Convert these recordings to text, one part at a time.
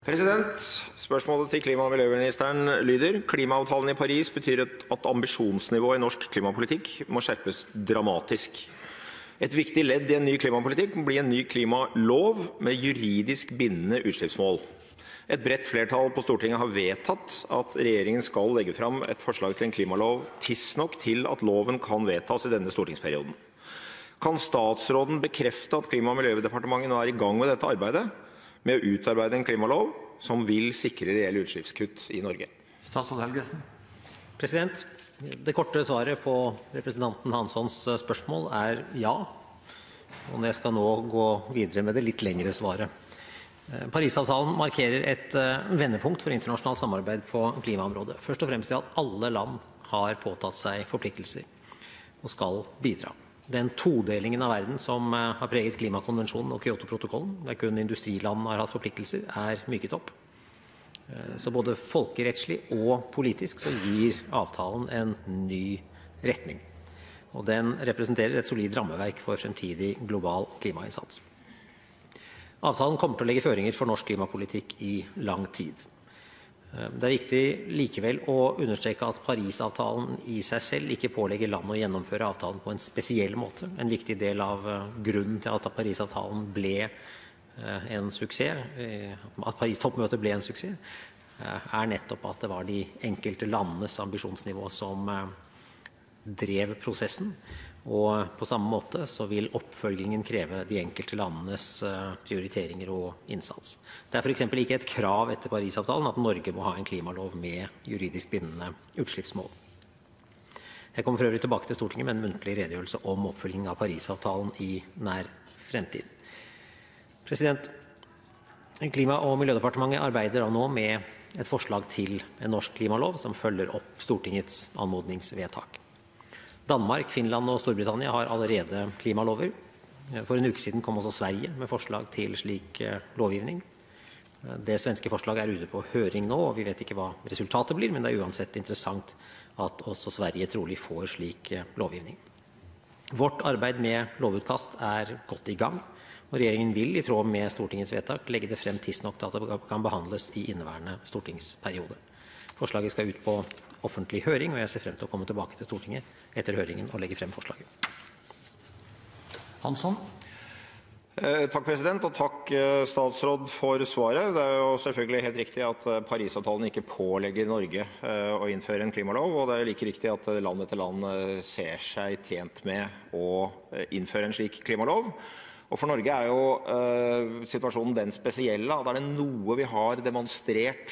President, spørsmålet til klima- og miljøministeren lyder: Klimaavtalen i Paris betyr at ambisjonsnivået i norsk klimapolitikk må skjerpes dramatisk. Et viktig ledd i en ny klimapolitikk må bli en ny klimalov med juridisk bindende utslippsmål. Et bredt flertall på Stortinget har vedtatt at regjeringen skal legge fram et forslag til en klimalov tidsnok til at loven kan vedtas i denne stortingsperioden. Kan statsråden bekrefte at Klima- og miljødepartementet nå er i gang med dette arbeidet med å utarbeide en klimalov som vil sikre reelle utslippskutt i Norge? Statsråd Helgesen. President, det korte svaret på representanten Hanssons spørsmål er ja, og jeg skal nå gå videre med det litt lengre svaret. Parisavtalen markerer et vendepunkt for internasjonalt samarbeid på klimaområdet. Først og fremst til at alle land har påtatt seg forpliktelser og skal bidra. Den todelingen av verden som har preget klimakonvensjonen og Kyoto-protokollen, der kun industriland har hatt forpliktelser, er myket opp. Så både folkerettslig og politisk så gir avtalen en ny retning. Og den representerer et solid rammeverk for fremtidig global klimainnsats. Avtalen kommer til å legge føringer for norsk klimapolitikk i lang tid. Det er viktig likevel å understreke at Paris-avtalen i seg selv ikke pålegger land å gjennomføre avtalen på en spesiell måte. En viktig del av grunnen til at Paris-avtalen ble en suksess, at Paris-toppmøtet ble en suksess, er nettopp at det var de enkelte landenes ambisjonsnivå som drev prosessen. Og på samme måte så vil oppfølgingen kreve de enkelte landenes prioriteringer og innsats. Det er for eksempel ikke et krav etter Paris-avtalen at Norge må ha en klimalov med juridisk bindende utslippsmål. Jeg kommer for øvrig tilbake til Stortinget med en muntlig redegjørelse om oppfølging av Paris-avtalen i nær fremtid. President, Klima- og miljødepartementet arbeider nå med et forslag til en norsk klimalov som følger opp Stortingets anmodningsvedtak. Danmark, Finland og Storbritannia har allerede klimalover. For en uke siden kom også Sverige med forslag til slik lovgivning. Det svenske forslaget er ute på høring nå, og vi vet ikke hva resultatet blir, men det er uansett interessant at også Sverige trolig får slik lovgivning. Vårt arbeid med lovutkast er godt i gang, og regjeringen vil i tråd med Stortingets vedtak legge det frem tidsnok til at det kan behandles i inneværende stortingsperiode. Forslaget skal ut på offentlig høring, og jeg ser frem til å komme tilbake til Stortinget etter høringen og legge frem forslaget. Hansson. Takk, president, og takk, statsråd, for svaret. Det er jo selvfølgelig helt riktig at Paris-avtalen ikke pålegger Norge å innføre en klimalov, og det er like riktig at land etter land ser seg tjent med å innføre en slik klimalov. Og for Norge er jo situasjonen den spesielle at er det noe vi har demonstrert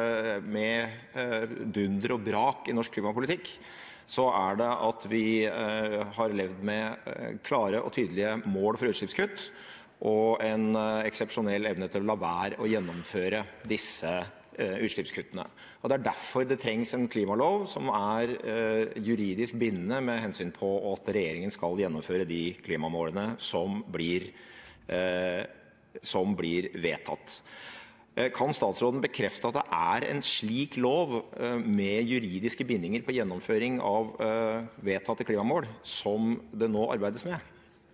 med dunder og brak i norsk klimapolitikk, så er det at vi har levd med klare og tydelige mål for utslippskutt og en eksepsjonell evne til å la være å gjennomføre disse utslippskuttene. Og det er derfor det trengs en klimalov som er juridisk bindende med hensyn på at regjeringen skal gjennomføre de klimamålene som blir vedtatt. Kan statsråden bekrefte at det er en slik lov med juridiske bindinger på gjennomføring av vedtatte klimamål som det nå arbeides med?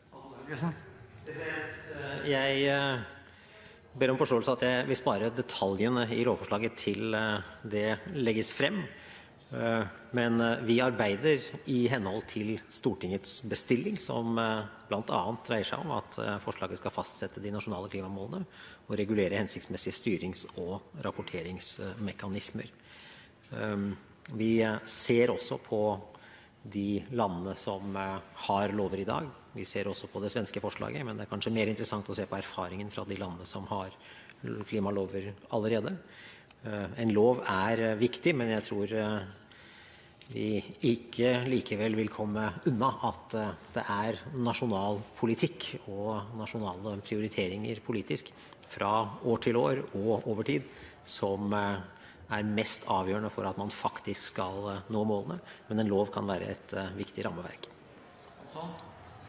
Jeg ber om forståelse at jeg vil spare detaljene i lovforslaget til det legges frem, men vi arbeider i henhold til Stortingets bestilling, som blant annet dreier seg om at forslaget skal fastsette de nasjonale klimamålene og regulere hensiktsmessige styrings- og rapporteringsmekanismer. Vi ser også på de landene som har lover i dag. Vi ser også på det svenske forslaget, men det er kanskje mer interessant å se på erfaringen fra de landene som har klimalover allerede. En lov er viktig, men jeg tror vi ikke likevel vil komme unna at det er nasjonal politikk og nasjonale prioriteringer politisk fra år til år og over tid som er mest avgjørende for at man faktisk skal nå målene, men en lov kan være et viktig rammeverk.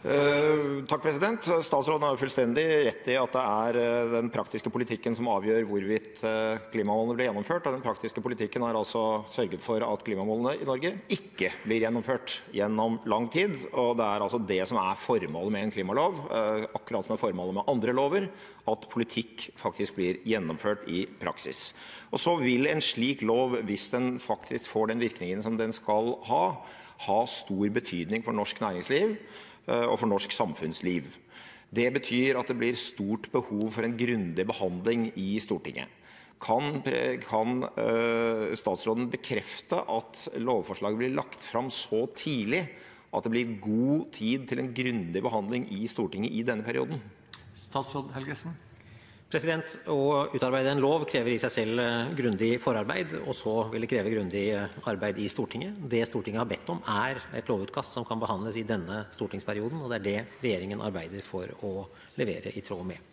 Takk, president. Statsråden har fullstendig rett i at det er den praktiske politikken som avgjør hvorvidt klimamålene blir gjennomført, og den praktiske politikken har altså sørget for at klimamålene i Norge ikke blir gjennomført gjennom lang tid, og det er altså det som er formålet med en klimalov, akkurat som er formålet med andre lover, at politikk faktisk blir gjennomført i praksis. Og så vil en slik lov, hvis den faktisk får den virkningen som den skal ha stor betydning for norsk næringsliv og for norsk samfunnsliv. Det betyr at det blir stort behov for en grundig behandling i Stortinget. Kan statsråden bekrefte at lovforslaget blir lagt fram så tidlig at det blir god tid til en grundig behandling i Stortinget i denne perioden? Statsråd Helgesen. Å utarbeide en lov krever i seg selv grundig forarbeid, og så vil det kreve grundig arbeid i Stortinget. Det Stortinget har bedt om er et lovutkast som kan behandles i denne stortingsperioden, og det er det regjeringen arbeider for å levere i tråd med.